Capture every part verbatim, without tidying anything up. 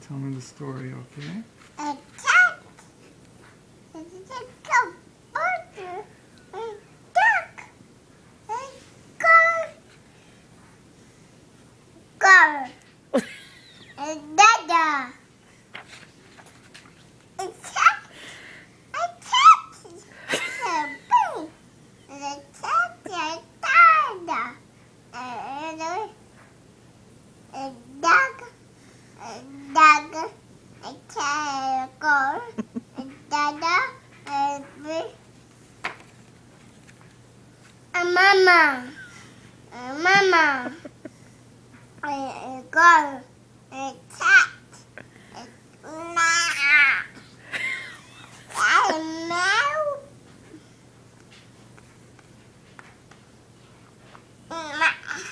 tell me the story, okay? A cat. It's a computer. A duck. A girl. Girl. A dada. A cat. A cat. A bee. A cat. A dada. A a dog. A dog. A cat, a girl, a dada, a bee, a mama, a mama, a, a girl, a cat, a meow, a meow, meow.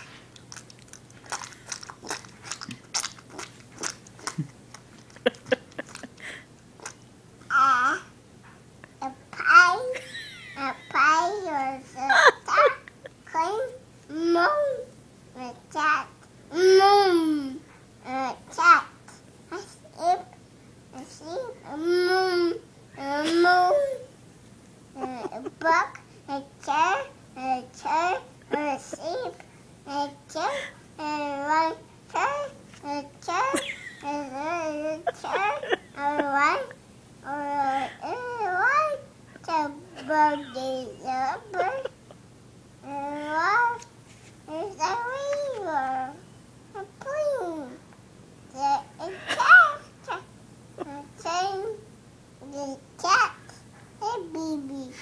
A pie, a pie was a duck, queen, moon, a cat, moon, a cat, a sheep, a sheep, a moon, a moon, a buck, a chair, a chair, a sheep, a chair, a one chair, a chair, a chair, a one. Uh, what? The bird is a bird. What is a river? A plane. The a cat. A train. The cat. A baby.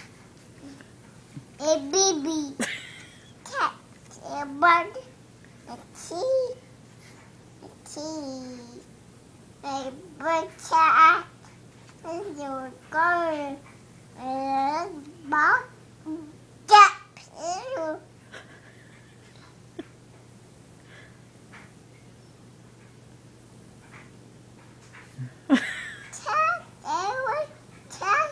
A baby. Cat. A bird. A tree. A tree. A bird cat. Rồi con bó chặt rồi chặt ơi chặt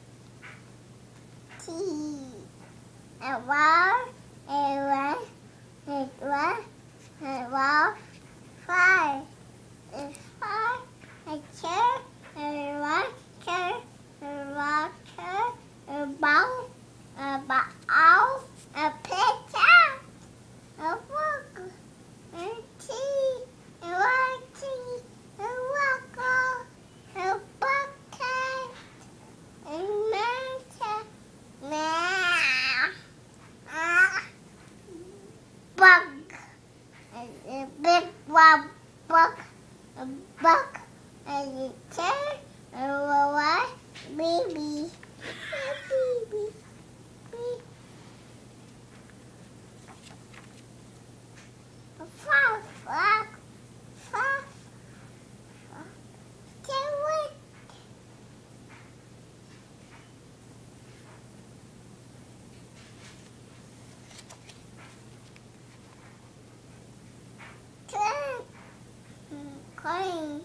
thì à bó à bó à bó à bó phải phải à chết a water, a water, a bowl, a bowl, a picture, a book, a tea, a water, a walker, a bucket, a mountain, meow, a bug, a big one bug, a bug. A chair, a what? Baby, a baby, baby. A frog, frog, frog, frog. Carrot. Train, coin.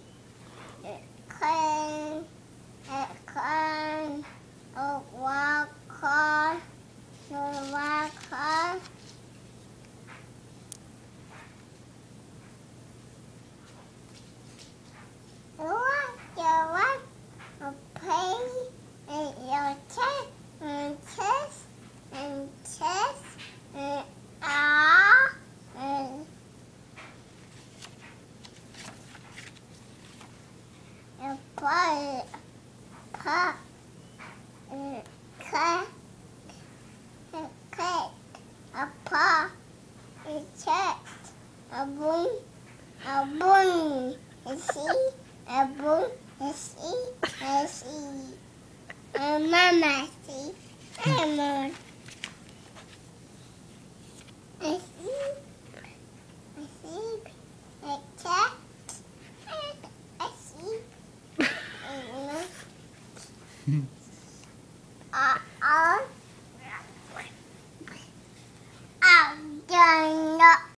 Can, a can, a walker, a walker. What, a what, a play, a chess, and chess, and chess, and ah, and a pie, pie, a cat, a cat, a paw, a cat, a boon, a boon, a sea, a boon, a sea, a sea, a mama sea, a moon, a sheep, a sheep, a cat, a sheep. Mm-hmm.